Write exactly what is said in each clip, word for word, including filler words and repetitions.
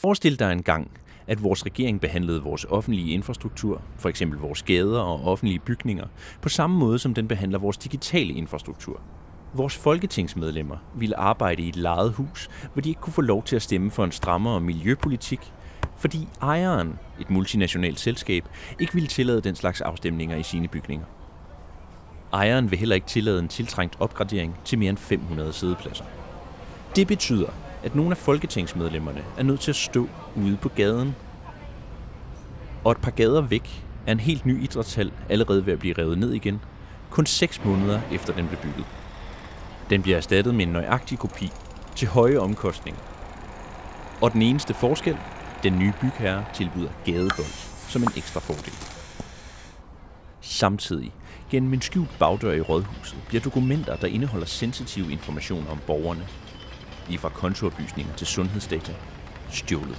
Forestil dig engang, at vores regering behandlede vores offentlige infrastruktur, for eksempel vores gader og offentlige bygninger, på samme måde som den behandler vores digitale infrastruktur. Vores folketingsmedlemmer ville arbejde i et lejet hus, hvor de ikke kunne få lov til at stemme for en strammere miljøpolitik, fordi ejeren, et multinationalt selskab, ikke ville tillade den slags afstemninger i sine bygninger. Ejeren vil heller ikke tillade en tiltrængt opgradering til mere end fem hundrede siddepladser. Det betyder, at nogle af folketingsmedlemmerne er nødt til at stå ude på gaden. Og et par gader væk er en helt ny idrætshal allerede ved at blive revet ned igen, kun seks måneder efter den blev bygget. Den bliver erstattet med en nøjagtig kopi til høje omkostninger. Og den eneste forskel, den nye bygherre tilbyder gadebold som en ekstra fordel. Samtidig, gennem en skjult bagdør i rådhuset, bliver dokumenter, der indeholder sensitive informationer om borgerne, lige fra kontooplysninger til sundhedsdata, stjålet.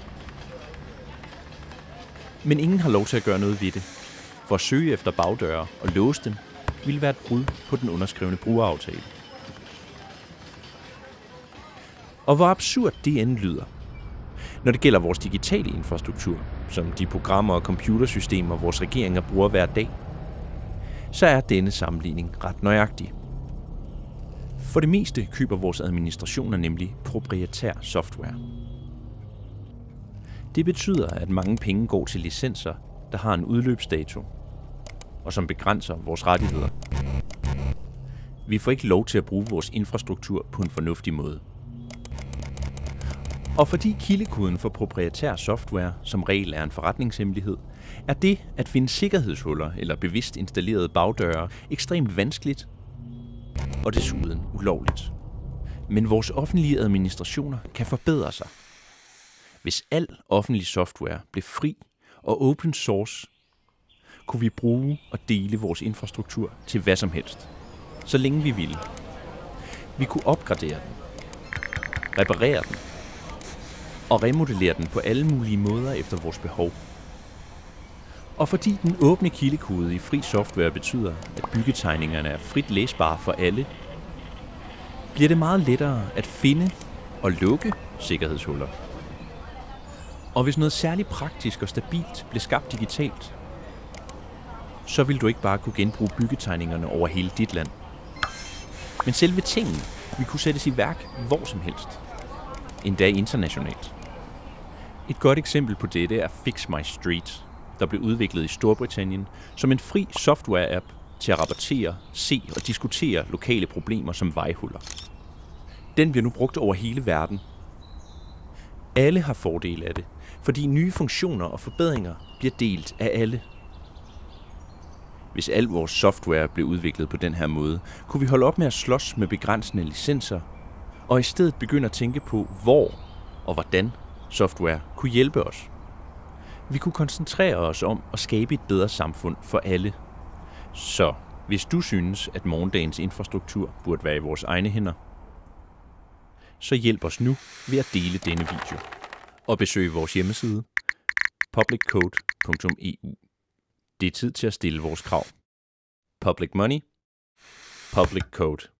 Men ingen har lov til at gøre noget ved det, for at søge efter bagdøre og låse dem ville være et brud på den underskrevne brugeraftale. Og hvor absurd det end lyder. Når det gælder vores digitale infrastruktur, som de programmer og computersystemer, vores regeringer bruger hver dag, så er denne sammenligning ret nøjagtig. For det meste køber vores administrationer nemlig proprietær software. Det betyder, at mange penge går til licenser, der har en udløbsdato, og som begrænser vores rettigheder. Vi får ikke lov til at bruge vores infrastruktur på en fornuftig måde. Og fordi kildekoden for proprietær software som regel er en forretningshemmelighed, er det at finde sikkerhedshuller eller bevidst installerede bagdøre ekstremt vanskeligt og desuden ulovligt. Men vores offentlige administrationer kan forbedre sig. Hvis al offentlig software blev fri og open source, kunne vi bruge og dele vores infrastruktur til hvad som helst, så længe vi ville. Vi kunne opgradere den, reparere den og remodellere den på alle mulige måder efter vores behov. Og fordi den åbne kildekode i fri software betyder, at byggetegningerne er frit læsbare for alle, bliver det meget lettere at finde og lukke sikkerhedshuller. Og hvis noget særligt praktisk og stabilt blev skabt digitalt, så vil du ikke bare kunne genbruge byggetegningerne over hele dit land. Men selve tingen vil kunne sættes i værk hvor som helst. Endda internationalt. Et godt eksempel på dette er Fix My Street, der blev udviklet i Storbritannien som en fri software-app til at rapportere, se og diskutere lokale problemer som vejhuller. Den bliver nu brugt over hele verden. Alle har fordele af det, fordi nye funktioner og forbedringer bliver delt af alle. Hvis al vores software blev udviklet på den her måde, kunne vi holde op med at slås med begrænsende licenser, og i stedet begynde at tænke på, hvor og hvordan software kunne hjælpe os. Vi kunne koncentrere os om at skabe et bedre samfund for alle. Så hvis du synes, at morgendagens infrastruktur burde være i vores egne hænder, så hjælp os nu ved at dele denne video og besøg vores hjemmeside public code punktum e u. Det er tid til at stille vores krav. Public money, public code.